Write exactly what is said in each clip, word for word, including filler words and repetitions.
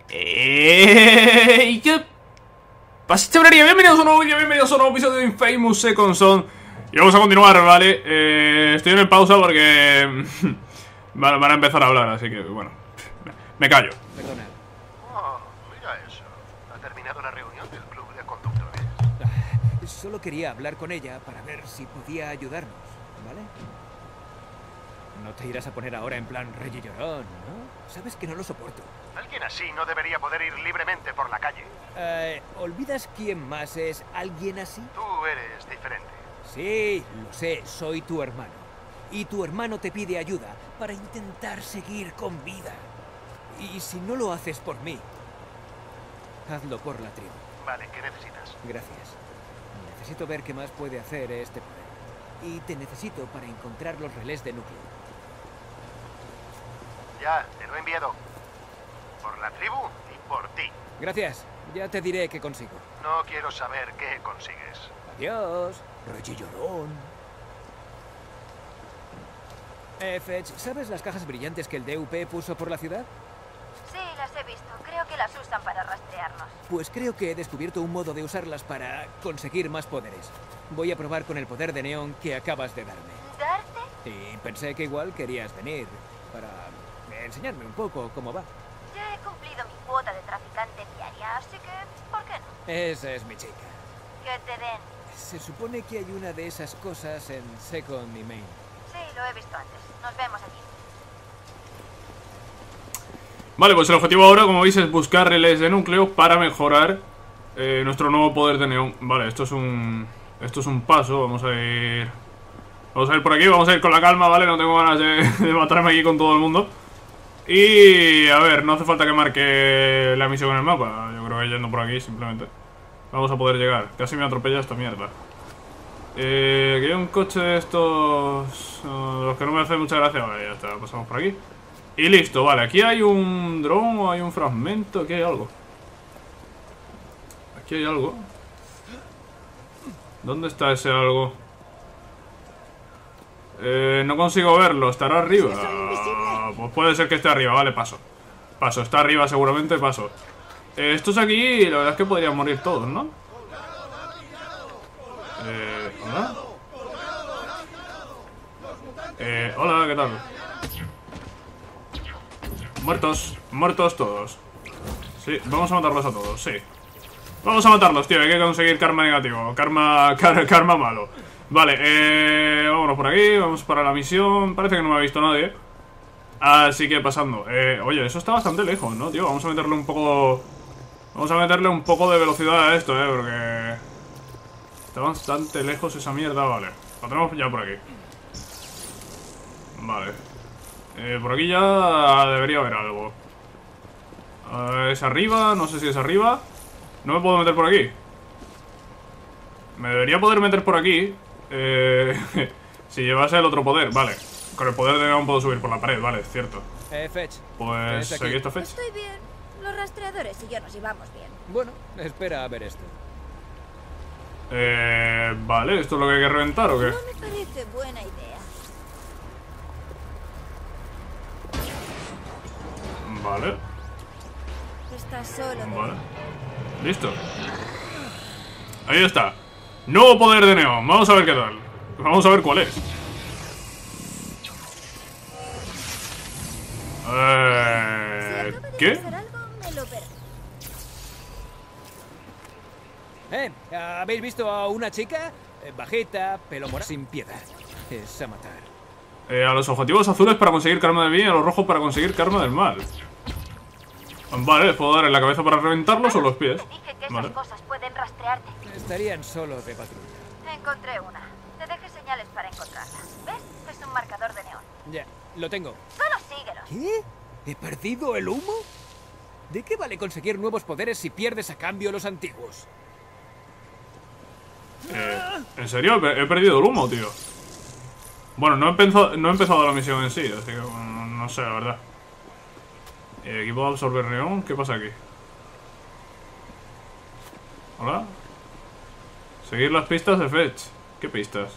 ¡Ey! ¿Qué pasa, chavalería? Bienvenidos a un nuevo vídeo, bienvenidos a un nuevo episodio de Infamous Second Son. Y vamos a continuar, ¿vale? Eh, estoy en pausa porque van, van a empezar a hablar, así que, bueno, me callo. Perdona. Oh, mira eso. Ha terminado la reunión del club de conductores. Ah, Solo quería hablar con ella para ver si podía ayudarnos, ¿vale? No te irás a poner ahora en plan Reggie llorón, ¿no? Sabes que no lo soporto. Alguien así no debería poder ir libremente por la calle. Eh, ¿olvidas quién más es alguien así? Tú eres diferente. Sí, lo sé, soy tu hermano. Y tu hermano te pide ayuda para intentar seguir con vida. Y si no lo haces por mí, hazlo por la tribu. Vale, ¿qué necesitas? Gracias. Necesito ver qué más puede hacer este poder. Y te necesito para encontrar los relés de núcleo. Ya, te lo he enviado. Por la tribu y por ti. Gracias. Ya te diré qué consigo. No quiero saber qué consigues. Adiós, Reggie llorón. Eh, Fetch, ¿sabes las cajas brillantes que el D U P puso por la ciudad? Sí, las he visto. Creo que las usan para rastrearnos. Pues creo que he descubierto un modo de usarlas para conseguir más poderes. Voy a probar con el poder de neón que acabas de darme. ¿Darte? Y pensé que igual querías venir para enseñarme un poco cómo va. Ya he cumplido mi cuota de traficante diaria, así que, ¿por qué no? Esa es mi chica. Que te den. Se supone que hay una de esas cosas en Second y Main. Sí, lo he visto antes. Nos vemos aquí. Vale, pues el objetivo ahora, como veis, es buscar relés de núcleo para mejorar eh, nuestro nuevo poder de neón. Vale, esto es un... Esto es un paso, vamos a ir... Vamos a ir por aquí, vamos a ir con la calma, ¿vale? No tengo ganas de, de matarme aquí con todo el mundo. Y... a ver, no hace falta que marque la misión en el mapa. Yo creo que yendo por aquí, simplemente vamos a poder llegar. Casi me atropella esta mierda. Eh, aquí hay un coche de estos... Uh, los que no me hacen mucha gracia. Vale, ya está, pasamos por aquí. Y listo, vale, aquí hay un dron o hay un fragmento, aquí hay algo. Aquí hay algo. ¿Dónde está ese algo? Eh, no consigo verlo, ¿estará arriba? Pues puede ser que esté arriba, vale, paso. Paso, está arriba seguramente, paso. eh, Estos aquí, la verdad es que podrían morir todos, ¿no? Eh, ¿hola? Eh, hola, ¿qué tal? Muertos, muertos todos. Sí, vamos a matarlos a todos, sí. Vamos a matarlos, tío, hay que conseguir karma negativo. Karma, car karma malo. Vale, eh, vámonos por aquí, vamos para la misión. Parece que no me ha visto nadie. Así que pasando, eh, oye, eso está bastante lejos, ¿no, tío? Vamos a meterle un poco... Vamos a meterle un poco de velocidad a esto, eh, porque... Está bastante lejos esa mierda, vale. Lo tenemos ya por aquí. Vale. Eh, por aquí ya debería haber algo. eh, ¿Es arriba? No sé si es arriba. No me puedo meter por aquí. Me debería poder meter por aquí. Eh, si llevase el otro poder, vale. Con el poder de neón puedo subir por la pared, vale, es cierto. Eh, Fetch. Pues aquí? aquí está Fetch. Estoy bien. Los rastreadores y yo nos llevamos bien. Bueno, espera a ver esto. Eh, vale, ¿esto es lo que hay que reventar o qué? No me parece buena idea. Vale, Estás solo. vale. Listo. Ahí está. Nuevo poder de neón. Vamos a ver qué tal. Vamos a ver cuál es. Eh, ¿Qué? Algo, me lo perdo. Eh, ¿habéis visto a una chica? Eh, bajita, pelo morado, sin piedad. Es a matar. Eh, a los objetivos azules para conseguir karma del bien y a los rojos para conseguir karma del mal. Vale, ¿les puedo dar en la cabeza para reventarlos o los pies? Te dije que esas Vale. cosas pueden rastrearte. Estarían solo de patrulla. Encontré una. Te dejé señales para encontrarla. ¿Ves? Es un marcador de neón. Ya, lo tengo. Solo síguelo. ¿Qué? ¿He perdido el humo? ¿De qué vale conseguir nuevos poderes si pierdes a cambio los antiguos? Eh, ¿En serio? He he perdido el humo, tío. Bueno, no he, empezado, no he empezado la misión en sí, así que no, no sé, la verdad. eh, Equipo de absorber neón, ¿qué pasa aquí? ¿Hola? Seguir las pistas de Fetch. ¿Qué pistas?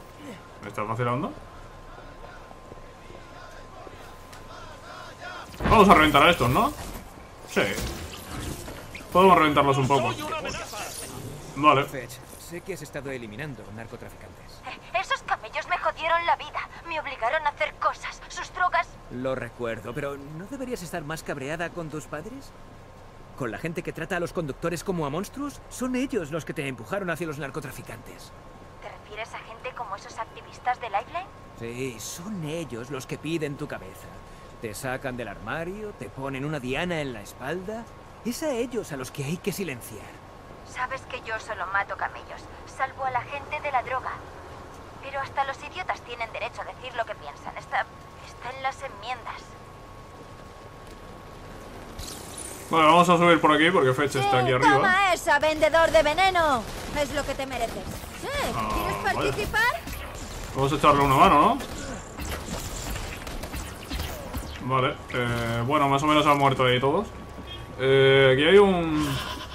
¿Me estás vacilando? Vamos a reventar a estos, ¿no? Sí. Podemos reventarlos un poco. Vale. Fetch, sé que has estado eliminando narcotraficantes. Eh, Esos camellos me jodieron la vida. Me obligaron a hacer cosas. Sus drogas... Lo recuerdo, pero ¿no deberías estar más cabreada con tus padres? ¿Con la gente que trata a los conductores como a monstruos? Son ellos los que te empujaron hacia los narcotraficantes. ¿Te refieres a gente como esos activistas de Lifeline? Sí, son ellos los que piden tu cabeza. Te sacan del armario, te ponen una diana en la espalda. Es a ellos a los que hay que silenciar. Sabes que yo solo mato camellos, salvo a la gente de la droga. Pero hasta los idiotas tienen derecho a decir lo que piensan. Está, está en las enmiendas. Vale, vamos a subir por aquí porque Fetch está aquí arriba. Toma esa, vendedor de veneno. Es lo que te mereces. ¿Eh? Ah, ¿Quieres vale. participar? Vamos a echarle una mano, ¿no? Vale, eh, bueno, más o menos han muerto ahí todos. Eh, aquí hay un...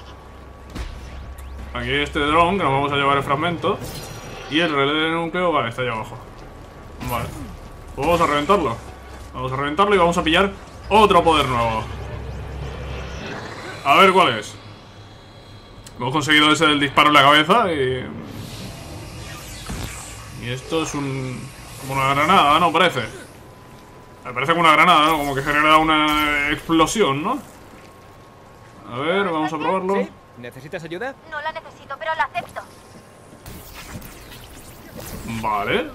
Aquí hay este dron que nos vamos a llevar el fragmento. Y el relé de núcleo, vale, está allá abajo. Vale, pues vamos a reventarlo. Vamos a reventarlo y vamos a pillar otro poder nuevo. A ver cuál es. Hemos conseguido ese del disparo en la cabeza y... Y esto es un... como una granada, ¿no? Parece. Me parece como una granada, ¿no? Como que genera una explosión, ¿no? A ver, vamos a probarlo. ¿Sí? ¿Necesitas ayuda? No la necesito, pero la acepto. Vale.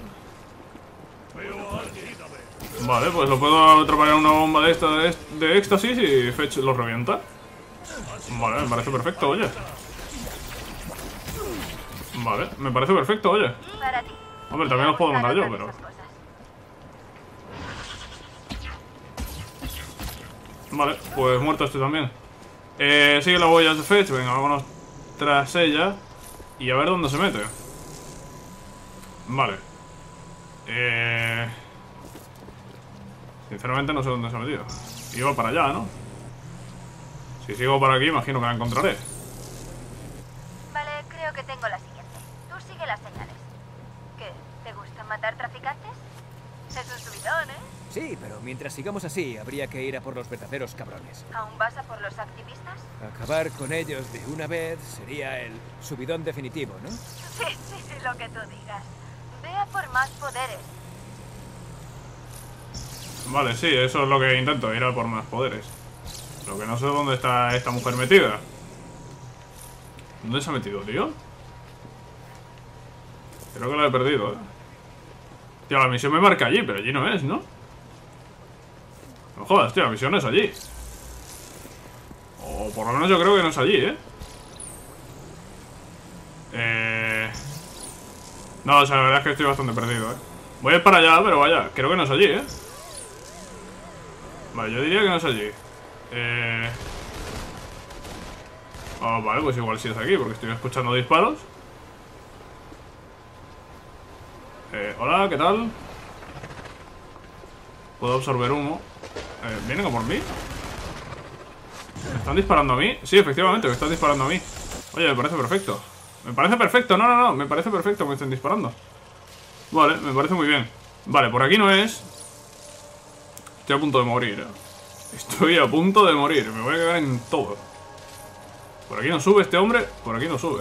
Vale, pues lo puedo atrapar en una bomba de esta de, de éxtasis y Fetch lo revienta. Vale, me parece perfecto, oye. Vale, me parece perfecto, oye. Para ti. Hombre, también los puedo mandar yo, pero... Vale, pues muerto este también. Eh, sigue la huella de Fetch, venga, vámonos tras ella. Y a ver dónde se mete. Vale. Eh... Sinceramente no sé dónde se ha metido. Iba para allá, ¿no? Si sigo por aquí, imagino que la encontraré. Vale, creo que tengo la siguiente. Tú sigue las señales. ¿Qué? ¿Te gusta matar traficantes? Es un subidón, ¿eh? Sí, pero mientras sigamos así, habría que ir a por los verdaderos cabrones. ¿Aún vas a por los activistas? Acabar con ellos de una vez sería el subidón definitivo, ¿no? Sí, sí, sí, lo que tú digas. Ve a por más poderes. Vale, sí, eso es lo que intento, ir a por más poderes. Lo que no sé dónde está esta mujer metida. ¿Dónde se ha metido, tío? Creo que la he perdido, eh. Tío, la misión me marca allí, pero allí no es, ¿no? No jodas, tío, la misión no es allí. O por lo menos yo creo que no es allí, ¿eh? Eh... No, o sea, la verdad es que estoy bastante perdido, ¿eh? Voy a ir para allá, pero vaya, creo que no es allí, ¿eh? Vale, yo diría que no es allí. Eh... Oh, vale, pues igual sí es aquí, porque estoy escuchando disparos. Eh, hola, ¿qué tal? Puedo absorber humo. Eh, ¿Vienen a por mí? ¿Me están disparando a mí? Sí, efectivamente, me están disparando a mí. Oye, me parece perfecto. Me parece perfecto, no, no, no, me parece perfecto que me estén disparando. Vale, me parece muy bien. Vale, por aquí no es. Estoy a punto de morir, eh. Estoy a punto de morir, me voy a cagar en todo. Por aquí no sube este hombre, por aquí no sube.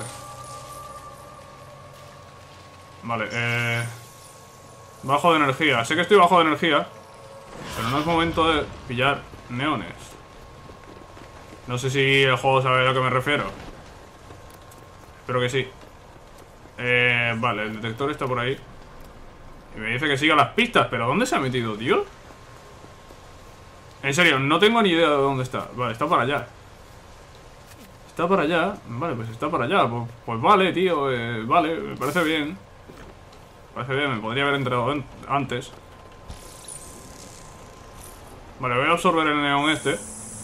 Vale, eh... bajo de energía, sé que estoy bajo de energía, pero no es momento de pillar neones. No sé si el juego sabe a lo que me refiero. Espero que sí. Eh, vale, el detector está por ahí. Y me dice que siga las pistas, pero ¿dónde se ha metido, tío? En serio, no tengo ni idea de dónde está. Vale, está para allá. Está para allá. Vale, pues está para allá. Pues, pues vale, tío. Eh, vale, me parece bien. Me parece bien, me podría haber entrado antes. Vale, voy a absorber el neón este.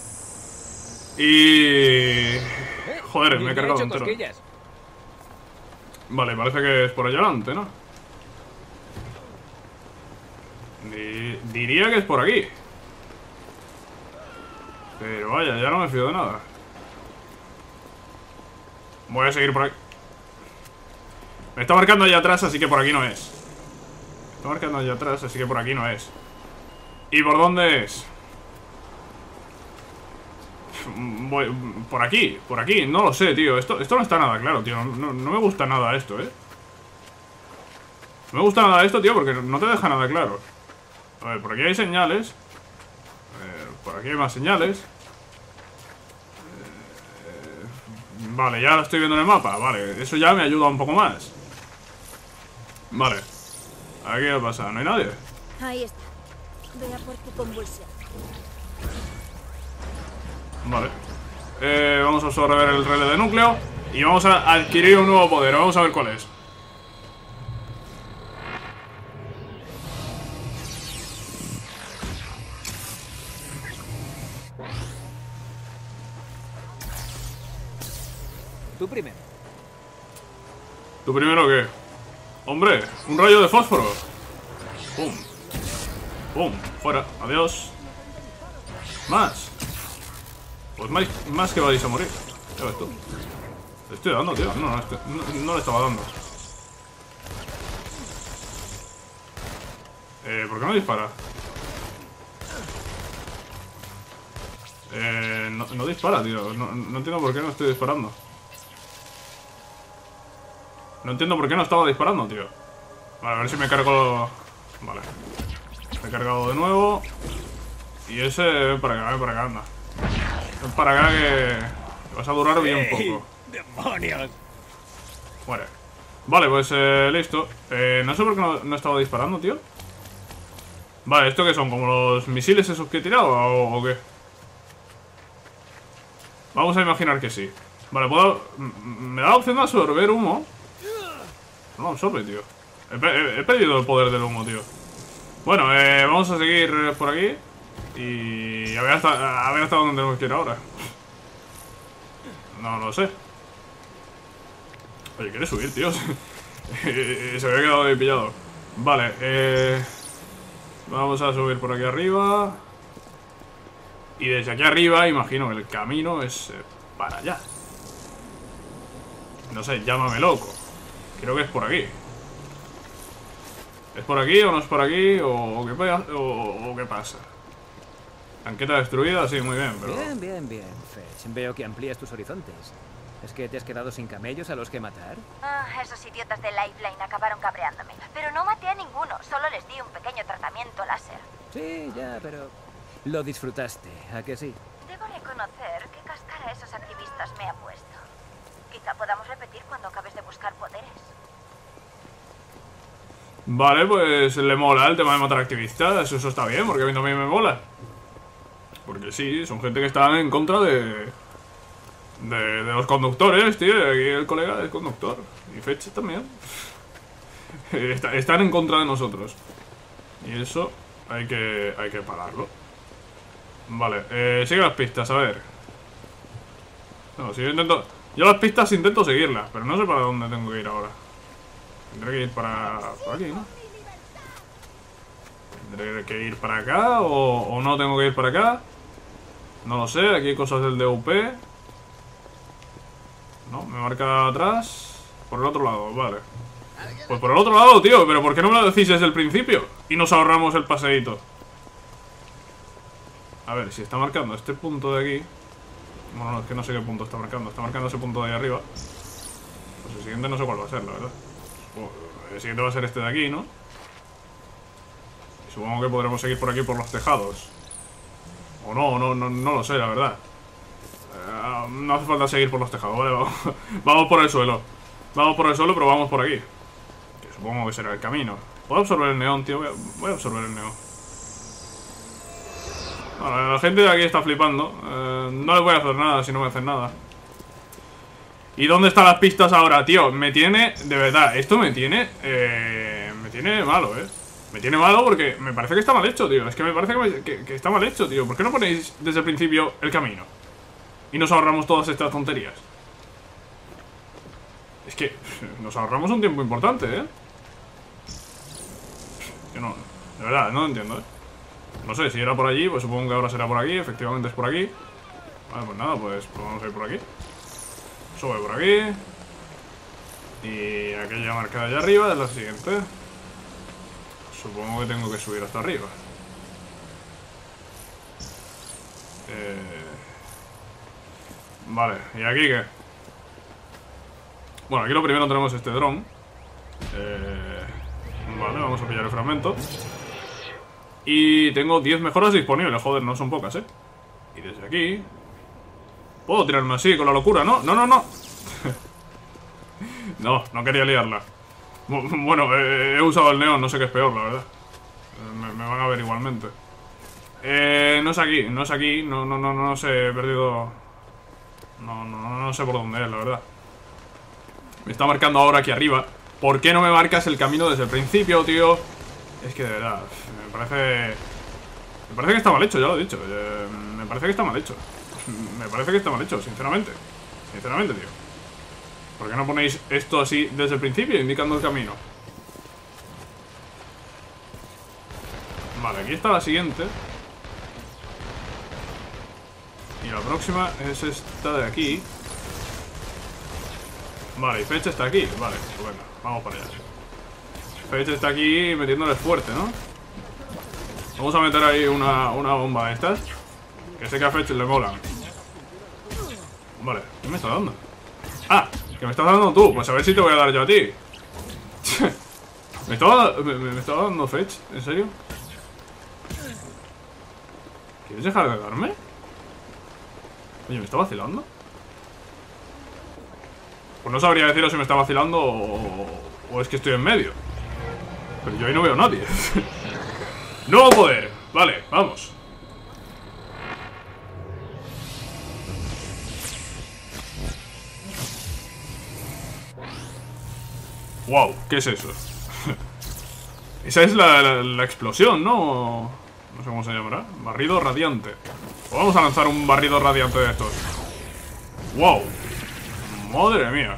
Y... Joder, me he cargado entero. Vale, parece que es por allá adelante, ¿no? Di- diría que es por aquí. Pero vaya, ya no me fío de nada. Voy a seguir por aquí. Me está marcando allá atrás, así que por aquí no es. Me está marcando allá atrás, así que por aquí no es. ¿Y por dónde es? voy por aquí, por aquí, no lo sé, tío. Esto, esto no está nada claro, tío. No, no me gusta nada esto, eh. No me gusta nada esto, tío, porque no te deja nada claro. A ver, por aquí hay señales. Eh, por aquí hay más señales. Eh, vale, ya lo estoy viendo en el mapa. Vale, eso ya me ayuda un poco más. Vale. Aquí qué pasa, ¿no hay nadie? Ahí está. Ve a por tu convulsión. Vale. Eh, vamos a absorber el relé de núcleo. Y vamos a adquirir un nuevo poder. Vamos a ver cuál es. Tú primero. ¿Tú primero qué? ¡Hombre! ¡Un rayo de fósforo! ¡Pum! ¡Pum! ¡Fuera! ¡Adiós! ¡Más! Pues más, más que vais a morir. Ya ves tú. Le estoy dando, tío. No, no, no, no le estaba dando. Eh, ¿por qué no dispara? Eh, no, no dispara, tío. No, no entiendo por qué no estoy disparando. No entiendo por qué no estaba disparando, tío. Vale, a ver si me cargo... Vale. Me he cargado de nuevo. Y ese... Ven para acá, ven para acá, anda. Ven para acá que... Vas a durar bien poco. ¡Demonios! Muere. Vale, pues eh, listo. Eh, no sé por qué no, no estaba disparando, tío. Vale, ¿esto qué son? ¿Como los misiles esos que he tirado o, o qué? Vamos a imaginar que sí. Vale, puedo... Me da la opción de absorber humo. No absorbe, tío. He, he, he perdido el poder del humo, tío. Bueno, eh, vamos a seguir por aquí. Y a ver hasta, a ver hasta dónde tenemos que ir ahora. No lo sé. Oye, ¿quieres subir, tío? Se había quedado ahí pillado. Vale, eh... vamos a subir por aquí arriba. Y desde aquí arriba, imagino que el camino es eh, para allá. No sé, llámame loco. Creo que es por aquí. ¿Es por aquí o no es por aquí? ¿O, o, qué, o, o qué pasa? Tanqueta destruida, sí, muy bien, pero... Bien, bien, bien, Fetch. Veo que amplías tus horizontes. ¿Es que te has quedado sin camellos a los que matar? Ah, esos idiotas de Lifeline acabaron cabreándome. Pero no maté a ninguno, solo les di un pequeño tratamiento láser. Sí, ya, pero... Lo disfrutaste, ¿a que sí? Debo reconocer qué cascara esos activistas me ha puesto. Quizá podamos repetir cuando acabes de buscar poderes. Vale, pues le mola el tema de matar activistas. Eso está bien, porque a mí también me mola. Porque sí, son gente que está en contra de... De, de los conductores, tío. Aquí el colega es conductor. Y Fetch también. Está, están en contra de nosotros. Y eso hay que, hay que pararlo. Vale, eh, sigue las pistas, a ver. No, si yo intento... Yo las pistas intento seguirlas, pero no sé para dónde tengo que ir ahora. Tendré que ir para... por aquí, ¿no? Tendré que ir para acá o, o no tengo que ir para acá. No lo sé, aquí hay cosas del D U P. No, me marca atrás. Por el otro lado, vale. Pues por el otro lado, tío. Pero ¿por qué no me lo decís desde el principio? Y nos ahorramos el paseíto. A ver, si está marcando este punto de aquí. Bueno, no, es que no sé qué punto está marcando. Está marcando ese punto de ahí arriba. Pues el siguiente no sé cuál va a ser, la verdad. El siguiente va a ser este de aquí, ¿no? Y supongo que podremos seguir por aquí por los tejados. O no, no, no, no lo sé, la verdad. Uh, no hace falta seguir por los tejados, ¿vale? Vamos, vamos por el suelo. Vamos por el suelo, pero vamos por aquí. Que supongo que será el camino. ¿Puedo absorber el neón, tío? Voy a, voy a absorber el neón. Bueno, la gente de aquí está flipando. Uh, no les voy a hacer nada si no me hacen nada. ¿Y dónde están las pistas ahora, tío? Me tiene... De verdad, esto me tiene... Eh, me tiene malo, ¿eh? Me tiene malo porque me parece que está mal hecho, tío. Es que me parece que, me, que, que está mal hecho, tío. ¿Por qué no ponéis desde el principio el camino? Y nos ahorramos todas estas tonterías. Es que nos ahorramos un tiempo importante, ¿eh? Yo no... De verdad, no lo entiendo, ¿eh? No sé, si era por allí, pues supongo que ahora será por aquí. Efectivamente es por aquí. Vale, pues nada, pues, pues vamos a ir por aquí. Sube por aquí. Y aquella marcada allá arriba es la siguiente. Supongo que tengo que subir hasta arriba. Eh... Vale, ¿y aquí qué? Bueno, aquí lo primero tenemos este dron. eh, Vale, vamos a pillar el fragmento. Y tengo diez mejoras disponibles. Joder, no son pocas, ¿eh? Y desde aquí puedo tirarme así con la locura, ¿no? No, no, no. No, no quería liarla. Bueno, eh, he usado el neón, no sé qué es peor, la verdad. Me, me van a ver igualmente. Eh, no es aquí, no es aquí. No, no, no, no sé, he perdido. No, no, no, no sé por dónde es, la verdad. Me está marcando ahora aquí arriba. ¿Por qué no me marcas el camino desde el principio, tío? Es que de verdad, me parece... Me parece que está mal hecho, ya lo he dicho. eh, Me parece que está mal hecho. Me parece que está mal hecho, sinceramente. Sinceramente, tío. ¿Por qué no ponéis esto así desde el principio, indicando el camino? Vale, aquí está la siguiente. Y la próxima es esta de aquí. Vale, y Fetch está aquí. Vale, pues venga, vamos para allá. Fetch está aquí metiéndole fuerte, ¿no? Vamos a meter ahí una, una bomba de estas, que sé que a Fetch le molan. Vale, ¿qué me está dando? Ah, que me estás dando tú. Pues a ver si te voy a dar yo a ti. ¿Me estaba, me, me estaba dando Fetch? ¿En serio? ¿Quieres dejar de darme? Oye, ¿me está vacilando? Pues no sabría deciros si me está vacilando o, o es que estoy en medio. Pero yo ahí no veo a nadie. Nuevo poder. Vale, vamos. Wow, ¿qué es eso? Esa es la, la, la explosión, ¿no? No sé cómo se llamará. Barrido radiante. Pues vamos a lanzar un barrido radiante de estos. Wow. Madre mía.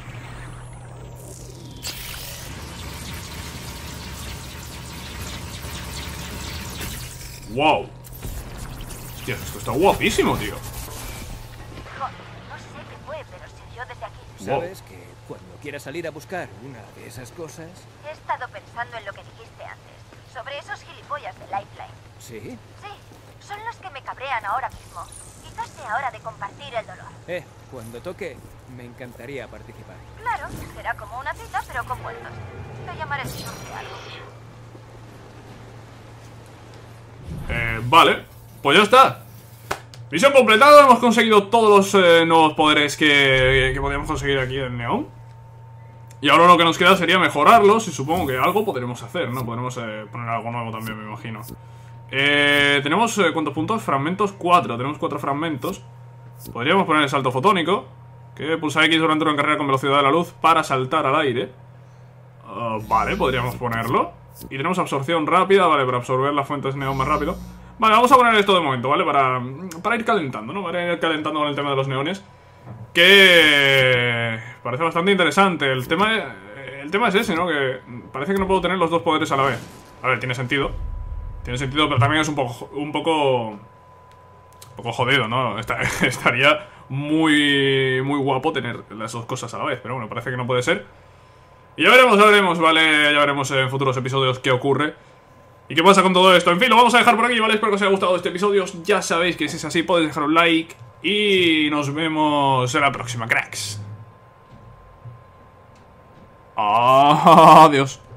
Wow. Hostia, esto está guapísimo, tío. Joder, no sé qué fue, pero sirvió desde aquí. ¿Sabes que cuando quieras salir a buscar una de esas cosas... He estado pensando en lo que dijiste antes, sobre esos gilipollas de Lifeline. ¿Sí? Sí, son los que me cabrean ahora mismo. Quizás sea hora de compartir el dolor. Eh, cuando toque, me encantaría participar. Claro, será como una cita, pero con muertos. Te llamaré si surge algo. Eh, vale, pues ya está. Misión completada, hemos conseguido todos los eh, nuevos poderes que, que podíamos conseguir aquí en Neón. Y ahora lo que nos queda sería mejorarlos y supongo que algo podremos hacer, ¿no? Podremos eh, poner algo nuevo también, me imagino. Eh, tenemos, eh, ¿cuántos puntos? Fragmentos, cuatro. Tenemos cuatro fragmentos. Podríamos poner el salto fotónico, que pulsa X durante una carrera con velocidad de la luz para saltar al aire. Uh, vale, podríamos ponerlo. Y tenemos absorción rápida, vale, para absorber las fuentes neón más rápido. Vale, vamos a poner esto de momento, ¿vale? Para, para ir calentando, ¿no? Para ir calentando con el tema de los neones, que parece bastante interesante. El tema, el tema es ese, ¿no? Que parece que no puedo tener los dos poderes a la vez. A ver, tiene sentido. Tiene sentido, pero también es un poco... Un poco... Un poco jodido, ¿no? Estaría muy... Muy guapo tener las dos cosas a la vez. Pero bueno, parece que no puede ser. Y ya veremos, ya veremos, ¿vale? Ya veremos en futuros episodios qué ocurre y qué pasa con todo esto. En fin, lo vamos a dejar por aquí, ¿vale? Espero que os haya gustado este episodio. Ya sabéis que si es así podéis dejar un like. Y nos vemos en la próxima, cracks. Adiós.